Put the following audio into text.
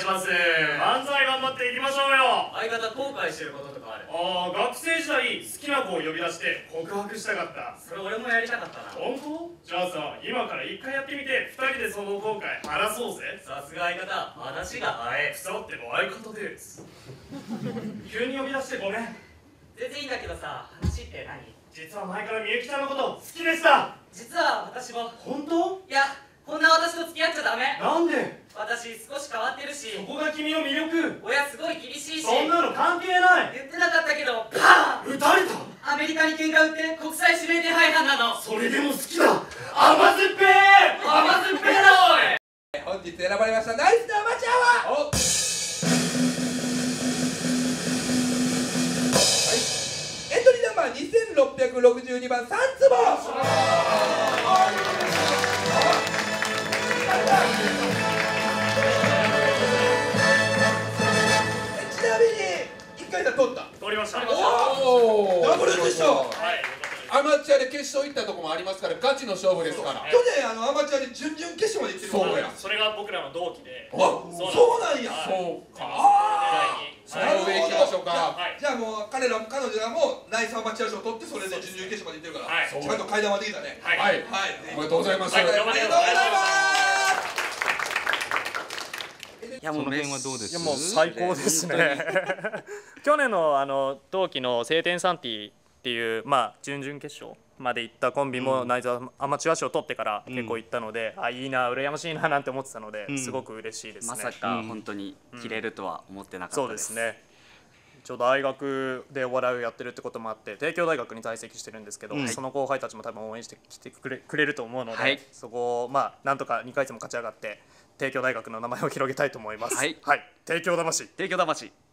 します。漫才頑張っていきましょうよ。 相方後悔してることとかある？ 学生時代好きな子を呼び出して告白したかった。 それ俺もやりたかったな。 本当？じゃあさ、今から一回やってみて2人でその後悔話そうぜ。 さすが相方、話が早い。 腐っても相方です。急に呼び出してごめん。 全然いいんだけどさ、話って何？ 実は前からみゆきちゃんのこと好きでした。 実は私も。 本当？ いや、こんな私と付き合っちゃダメ。 なんで？ 私少し変わってるし、 そこが君の魅力。 親すごい厳しいし。 そんなの関係ない。 言ってなかったけど、パーン！ 撃たれた。 アメリカに喧嘩売って国際指名手配犯なの。 それでも好きだ。甘酸っぱい。 甘酸っぱいだおい。 本日選ばれましたナイスなアマチュアは、エントリーナンバー2662番3坪。ちなみに1回戦取った。 取りました。 おお、ダブル決勝。 はい。 アマチュアで決勝行ったとこもありますから、ガチの勝負ですから。 去年アマチュアで準々決勝まで行ってるそうや。 それが僕らの同期で。 あ、そうなんや。 そうか。 あその上行きましょうか。 じゃあもう彼女らもナイスアマチュア賞を取って、それで準々決勝まで行ってるから、ちゃんと階段はできたね。 はい。 はい。おめでとうございます。ありがとうございます。 いやもうその辺はどうです？ いやもう最高ですね。去年の同期の晴天サンティっていう準々決勝まで行ったコンビもナイスアマチュア賞を取ってから結構行ったので、いいな羨ましいななんて思ってたので、すごく嬉しいですね。 まさか本当に切れるとは思ってなかったです。 そうですね。ちょうど大学でお笑いをやってるってこともあって帝京大学に在籍してるんですけど、その後輩たちも多分応援してきてくれると思うので、そこをなんとか2回戦も勝ち上がって帝京大学の名前を広げたいと思います。はい、帝京魂。 帝京魂。